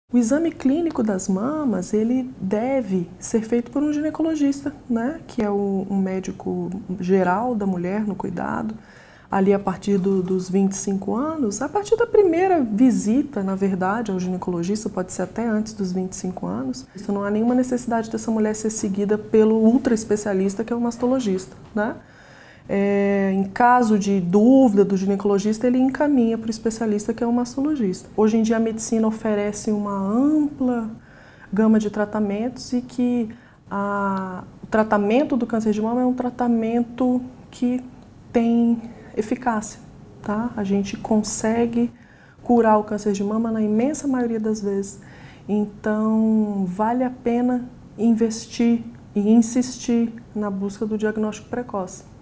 O exame clínico das mamas, ele deve ser feito por um ginecologista, né? Que é um médico geral da mulher no cuidado, ali a partir dos 25 anos, a partir da primeira visita, na verdade, ao ginecologista, pode ser até antes dos 25 anos. Isso não há nenhuma necessidade dessa mulher ser seguida pelo ultra especialista, que é o mastologista, né? Em caso de dúvida do ginecologista, ele encaminha para o especialista, que é o mastologista. Hoje em dia a medicina oferece uma ampla gama de tratamentos e que o tratamento do câncer de mama é um tratamento que tem eficácia, tá? A gente consegue curar o câncer de mama na imensa maioria das vezes. Então, vale a pena investir e insistir na busca do diagnóstico precoce.